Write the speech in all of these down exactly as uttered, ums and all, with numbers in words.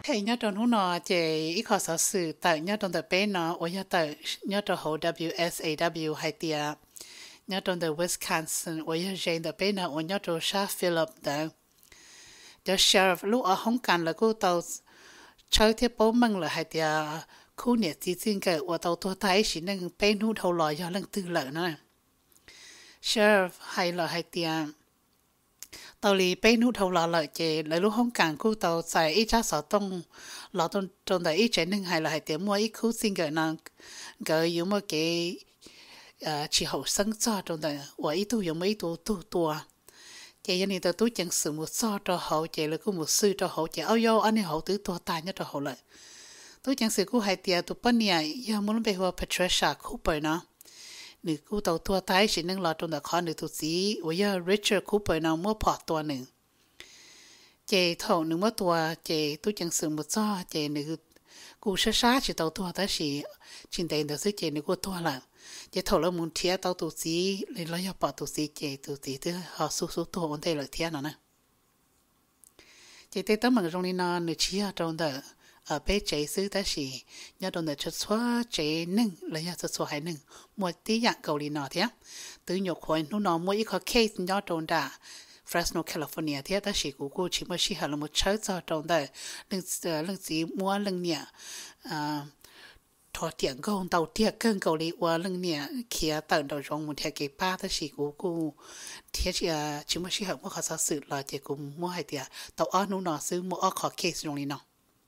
OK，nhớ trong hôm nọ chị ít khó sở sự tại nhớ trong tờ bé nó, ở nhớ tại nhớ trong hồ W S A W hay tiệt nhớ trong tờ Wisconsin, ở nhớ trên tờ bé nó, ở nhớ trong Sha Philip đó, the sheriff lúc ở Hồng Kông là cô tàu chơi tiếp bố măng là hay tiệt khu nhà chỉ riêng cái ở tàu tua thái chỉ nên bé nút đầu lòi cho lần tư lợi nữa, sheriff hay là hay tiệt tàu lì bé nút đầu lò lợi chị lấy lúc không càng khu tàu xài ít giá sở tông lò tông trong đấy ít chế nâng hay là hay tiếng mua ít khu xin gửi nàng gửi dùng một cái chỉ hậu sinh cho trong đấy và ít tu dùng mấy tu tu tua chị anh ta tu chẳng sự một so cho hậu chị là có một sư cho hậu chị áo vô anh ấy hậu tứ tua tài nhất cho hậu lợi tu chẳng sự của hai tia tu bên này giờ muốn về hoa Patricia Cooper nó nữ cô tàu tua thái chỉ nâng lọt trong đó khó nữ tu sĩ với giờ Richard Cooper nào mua bỏ tua nữ chị thầu nữ mua tua chị tôi chẳng sử một do chị nữ cô sát sát chỉ tàu tua thái chỉ trên đây được sự chị nữ cô tua là chị thầu là muốn thiệt tàu tu sĩ lấy lấy giờ bỏ tu sĩ chị tu sĩ thứ họ số số tua ổn định lợi thiệt nó nè chị thấy tấm bằng trong này nó nữ chỉ ở trong đó ở bên chế sư ta chỉ nhớ đồng để cho xóa chế nâng lấy nhớ cho xóa hay nâng một tí dạng cầu lì nọ thế từ nhiều khối nó nó mỗi cái case nhớ đồng đã Fresno California thế ta chỉ của cô chỉ mới chỉ là một chế cho đồng để lưng lưng gì mua lưng nhẹ à thọ tiền công đầu tiền cân cầu lì qua lưng nhẹ kia tận đầu trong một thế cái ba ta chỉ của cô thế chỉ chỉ mới chỉ học một khóa sự là chỉ cùng mua hai tiền tàu ở nó nóซื้อ mua ở khó case trong lì nọ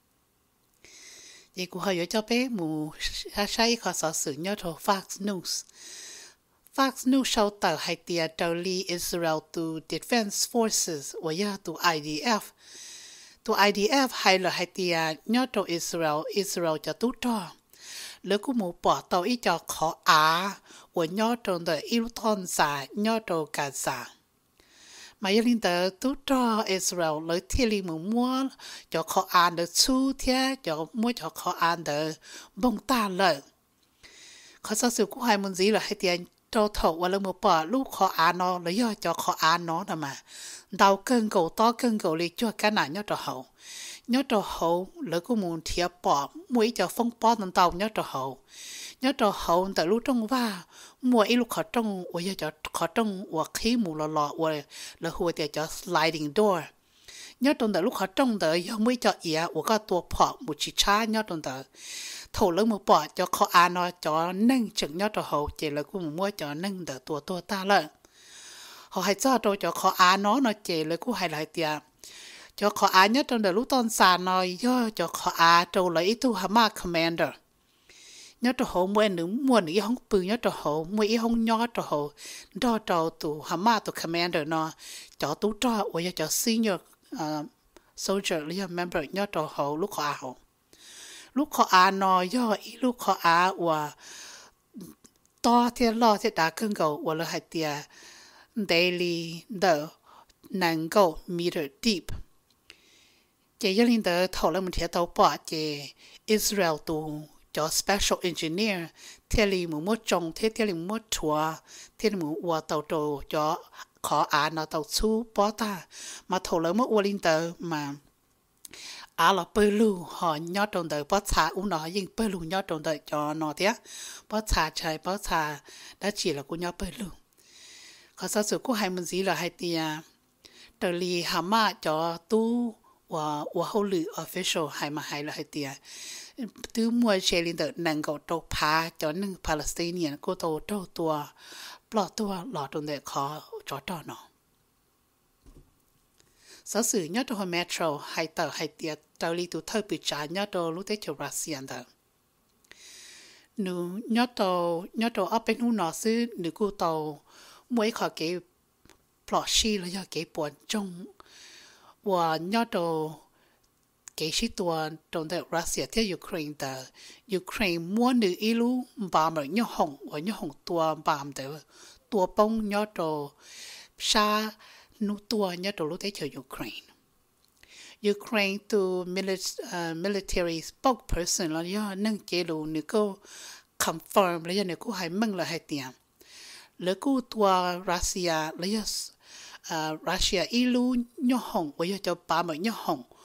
chị cũng hỏi cho bé mù sai khó sở sự nhớ thổ Fox News. Fox News sau tờ hai tia đầu li Israel to Defense Forces và ya to I D F. To I D F hay là hai tia nhớ thổ Israel Israel cho tú trò. Lỡ cũng mù bỏ tàu ý cho khó á và nhớ thổ đời yêu thôn giả nhớ thổ Gaza. Mà yêu linh tờ tú cho Israel lấy thiên lý mù mua cho khó ăn được chú thế cho mua cho khó ăn được bông ta lợi khó sao sự của hai môn gì là hai tiền cho thầu và lần một bỏ lúc khó ăn nó lấy do cho khó ăn nó nè mà đau cơn cầu to cơn cầu lý cho cái này nhớ cho hậu nhớ cho hậu lấy của môn thiệp bỏ mũi cho phong bỏ tận tàu nhớ cho hậu nhớ cho hậu tại lúc trong va mua ít lúc khó trong và giờ cho khó trong và khí mù lò lò và là hồi thì cho sliding door nhớ trong tại lúc khó trong tới giờ mới cho ỉa và có tua bỏ một chỉ cha nhớ trong tới thầu lớn một bỏ cho khó ăn nó cho nâng chừng nhớ cho hậu chỉ là cũng mua cho nâng đỡ tua tua ta lợi họ hay cho tôi cho khó ăn nó nó chỉ là cũng hay lại tiền cho khó ăn nhớ trong đời lúc tôn sàn nó do cho khó ăn trâu lấy ít tu Hamas commander nhớ cho họ mua nữ mua nữ không bự nhớ cho họ mua ít không nhỏ cho họ đó cho tụ Hamas tụ commander nó cho tụ cho và cho senior uh, soldier là member nhớ cho họ lúc họ à lúc họ à nó do ít lúc họ à và to thì lo thì đã cân cầu và là hai tia daily the năng cầu meter deep chỉ cho nên tới thầu là một thiết tàu bỏ chỉ Israel tụ cho special engineer theo lý một mốt trồng thế theo lý một mốt chùa theo lý một ua tàu trồ cho khó án nó tàu su bó ta mà thầu lớn một ua linh tờ mà á là bơi lưu họ nhớ trong đời bó xà uống nó nhưng bơi lưu nhớ trong đời cho nó thế bó xà trời bó xà đã chỉ là cô nhớ bơi lưu khó sao sự của hai mình gì là hai tia đời lý Hamas cho tu và và hậu lự official hai mà hai là hai tia từ mua xe lên tới năng cầu trâu phá cho những Palestinian cô tàu trâu tua bỏ tua lọt trong để khó cho trò nó sở sử nhớ cho metro hay tờ hay tiệt tàu đi từ thời bị trả nhớ cho lúc tới cho Russia đó nếu nhớ tàu nhớ tàu ở bên nó xứ nếu cô tàu mỗi khó cái bỏ xí là do cái buồn trong và nhớ tàu cái sĩ tua trong đời Russia theo Ukraine đó Ukraine muốn được ilu bám ở nhau hồng ở nhau hồng tua bám được tua bông nhau đồ sa nu tua nhau đồ lúc đấy cho Ukraine Ukraine to military spokesperson là do nâng chế độ nếu cô confirm là do nếu cô hay mừng là hay tiền lỡ cô tua Russia là do Russia ilu nhau hồng với cho bám ở nhau hồng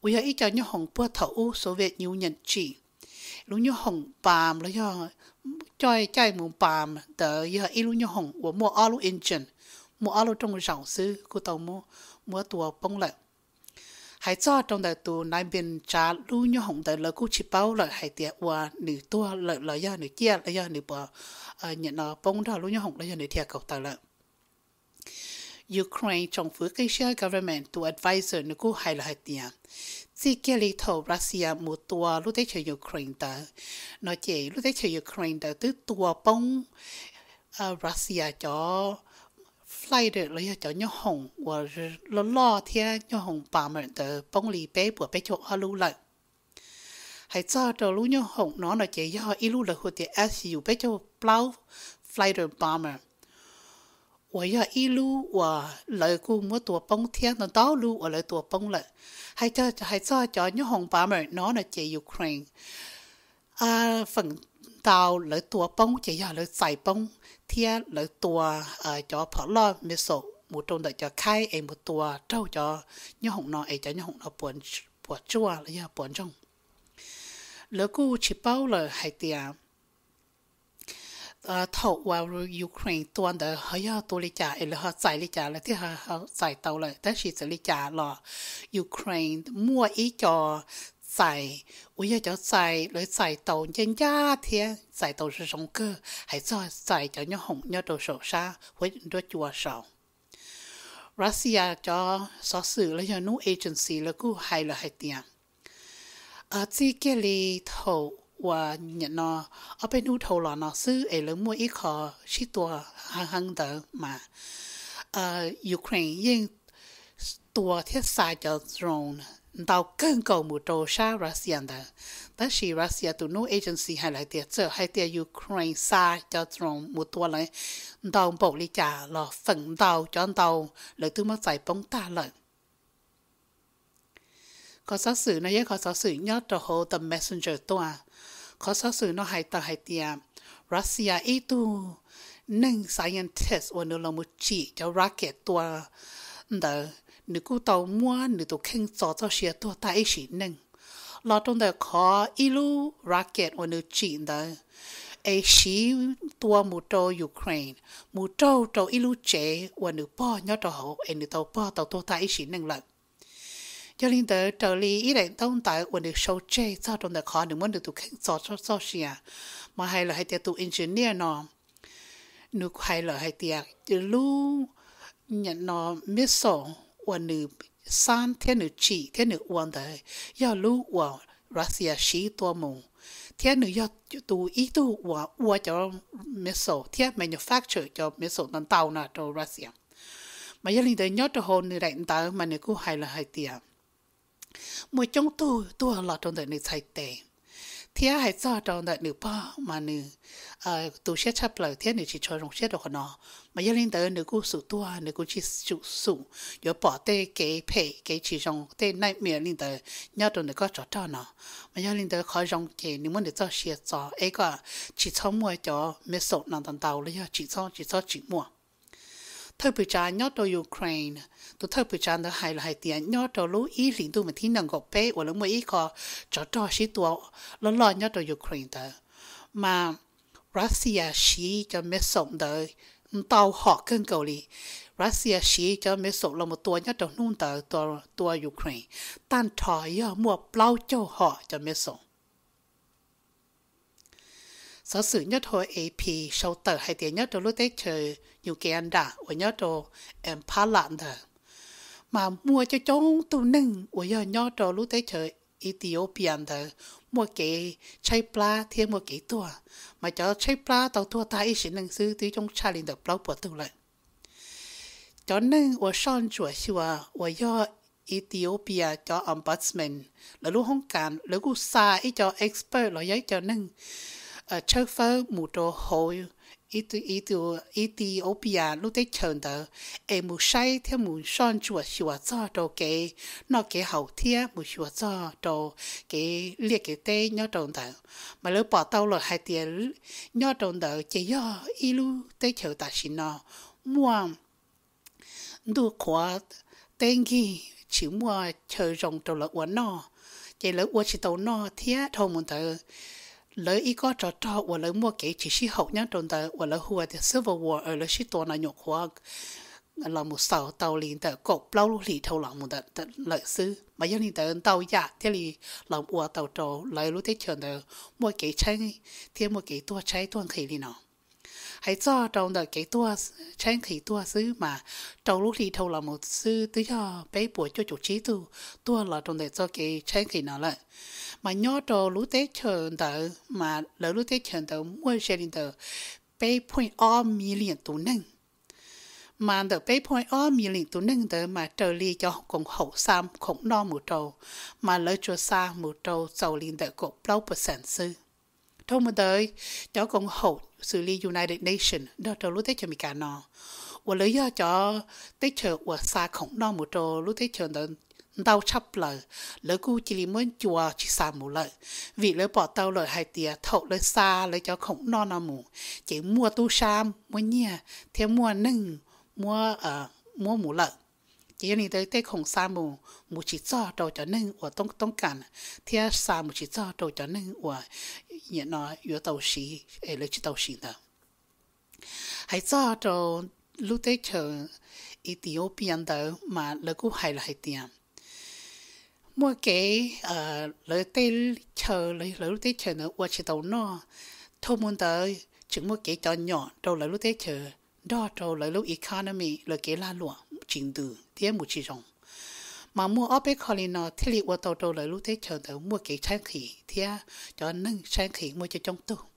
bây giờ ít cho nhau hồng bữa thấu số về nhiều nhận chỉ lúc nhau hồng bàm là do chơi chơi mù bàm đỡ giờ ít lúc nhau hồng của mua alu engine mua alu trong rau sư của tàu mua mua tua bông lại hãy cho trong đời tù nãy bên trả lưu nhau hồng đời là cú chỉ bao lại hãy tiệt qua nửa tua lại là do nửa chia là do nửa bỏ nhận nó bông đó lưu nhau hồng là do nửa thiệt cầu tài lại Ukraine trong phía cái xe government to advisor nó cũng hay là hay tiền chỉ cái lý thầu Russia một tua lúc đấy chơi Ukraine đó nó chỉ lúc đấy chơi Ukraine đó từ tua bông Russia cho flight là cho nhau hồng và lo lo theo nhau hồng bà mình từ bông lì bé của bé chỗ alu lại hãy cho đầu lúc nhau hồng nó là chỉ do ilu là hồi thì S U bé chỗ plow fighter bomber 我要一路我來顧我ตัว崩天那道路我來ตัว崩了，還在還在叫你紅白門攞嚟借 Ukraine， 啊phần đầu來ตัว崩就要來再崩，天來ตัว呃叫跑了沒數，một trong đó cho khai em mộtตัวtrâu cho như hồng nó ấy cho như hồng nó buồn buồn chua là như buồn trong, lỡ cô chỉ bao là hai tiền thầu vào Ukraine tuần đó họ tôi lý trả là họ giải lý trả là thì họ họ giải tàu lại,แต่是จะlý trả là Ukraine mua ý cho giải, bây giờ cho giải lấy giải tàu nhân gia thì giải tàu是什么个，还做giải cho nhau hồng nhau đồ sổ sa với đồ chùa sầu. Russia cho sở sự là cho new agency là cũng hay là hay tiền. À chỉ cái lý thầu và nhận nó ở bên nút thầu là nóซื้อ ấy là mua ít khó chỉตัวhàng hàng đó mà Ukraine ยิ่งตัวที่ใส่จะ drone 到更高một độ xa Russia đó, 但是 Russia ตัว new agency 还来点这还点 Ukraine ใส่จะ drone mộtตัวเลย到bộ lý trả là phần đầu cho đầu lại từ mà giải bóng ta lại có xác xử nó có xác xử nhớ cho hồ tầm messenger toa có xác xử nó hay ta hay tiệm Russia ít tu nâng scientist và nó là một chỉ cho rocket toa đó nếu cô tàu mua nếu tàu khen cho cho xe toa ta ít chỉ nâng lo trong đó có ilu rocket và nó chỉ đó ấy chỉ toa một trâu Ukraine một trâu trâu ilu chế và nó bỏ nhớ cho họ ấy nó tàu bỏ tàu toa ta ít chỉ nâng lại cho nên tới trở lý ý định tông tại ổn được sâu chê cho trong đời khó nếu muốn được tụ khen cho cho cho xìa mà hay là hay tiệt tụ engineer nó nếu hay là hay tiệt từ lúc nhận nó missile ổn được san thiên được chỉ thiên được ổn đấy do lúc ổn Russia xí tua mù thiên được do tụ ý tụ ổn ổn cho missile thiên manufacture cho missile tàu tàu nào cho Russia mà cho nên tới nhớ cho hồn người đại tàu mà nếu cũng hay là hay tiệt mỗi trong tôi tôi là trong đời này thay tệ thì hãy cho trong đời nữa bao mà nữa tôi sẽ chấp lời thế này chỉ cho trong sẽ được nó mà gia đình đời nữa cũng sụt tua nữa cũng chỉ sụt sụt rồi bỏ tê cái phe cái chỉ trong tê này miệng linh đời nhớ trong đời có cho cho nó mà gia đình đời khỏi trong cái nếu muốn được cho sẽ cho ấy có chỉ cho mua cho mấy số năm tận đầu lấy chỉ cho chỉ cho chỉ mua thời bây giờ nhớ tới Ukraine, tôi thời bây giờ nó hay là hay tiền nhớ tới lúc ý liền tôi mình thấy năng gộp bé, hoặc là mỗi ý có cho cho sĩ tua, lo lo nhớ tới Ukraine đó, mà Russia sĩ cho mấy sống đời, tàu họ cân cầu li, Russia sĩ cho mấy sống là một tua nhớ tới nung tới tua tua Ukraine, tan thọ giờ mua bao cho họ cho mấy sống. Sở sử nhất thôi a pê sau tờ hay tiền nhất lúc tết chơi Uganda và nhất đồ em Palanda mà mua cho chúng tôi nâng và giờ nhất đồ lúc tết chơi Ethiopia đó mua cái chay pla thêm mua cái tua mà cho chay pla tàu tua ta ít xin nâng sư tí trong cha linh được bao bữa tu lại cho nên và son chùa xưa và giờ Ethiopia cho ombudsman là lúc không cần là lúc xa ít cho expert là giấy cho nâng ở châu Phi một đồ hội Ethiopia lúc đấy chờ đợi em một sai theo một son chùa chùa cho đồ cái nó cái hậu thiên một chùa cho đồ cái liệt cái tê nhớ tròn đợi mà lỡ bỏ tàu rồi hai tiền nhớ tròn đợi chỉ do ilu đấy chờ ta xin nó mua đồ khóa tên gì chịu mua chơi rồng đầu là uốn nọ chỉ lỡ uốn chỉ tàu nọ thế thôi muốn tới lỡ ý có trò trò uốn lỡ mua cái chỉ xí hậu nhá trong tới uốn lỡ hùa thì Civil War ở lỡ xí to là nhục hoa là một sáu tàu liền tới cột lâu lì thâu lòng một đợt lợi sư mà giờ liền tới tàu giả thế thì lòng uốn tàu trâu lỡ lúc tết trường tới mua cái trái thế mua cái tua trái tua khỉ đi nào hãy cho trong đời cái tua tranh khí tua xứ mà trong lúc đi thâu là một sư tới cho bé buổi cho chủ trí tu tua là trong đời cho cái tranh khí nào lại mà nhớ trong lúc tết chờ đợi mà lỡ lúc tết chờ đợi mua xe đi đợi bé point all million tụ nâng mà đợi bé point all million tụ nâng đợi mà trở đi cho cùng hậu sam khổng no một trâu mà lỡ cho xa một trâu giàu liền đợi cột lâu percent sư thông mà tới cho con hậu xử lý United Nations đó cho lúc tết cho mình cả nó và lấy do cho tết chờ và xa khổng nó một trò lúc tết chờ đó đau chấp lời lỡ cô chỉ muốn chùa chỉ xa một lời vì lỡ bỏ tao lời hai tia thậu lỡ xa lỡ cho khổng nó nó mù chỉ mua tu sam mua nhia theo mua nâng mua ở mua mù lợi chỉ nên tới tết khổng xa mù mù chỉ cho đầu cho nâng và tông tông cản theo xa mù chỉ cho đầu cho nâng và nhận nó yếu tàu xí ấy là chỉ tàu xí đó hãy cho cho lúc tết chờ Ethiopian đó mà lỡ cũng hay là hay tiền mua cái lỡ tết chờ lỡ lúc tết chờ nữa qua chỉ tàu nó thôi muốn tới chừng mua cái cho nhỏ đâu lỡ lúc tết chờ đó đâu lỡ lúc economy lỡ cái la lụa trình tự thế một chỉ rong mà mua ở bên Colin nó thì liệu qua tàu đâu lỡ lúc tết chờ tới mua cái trang khí thế cho nâng trang khí mua cho trong tủ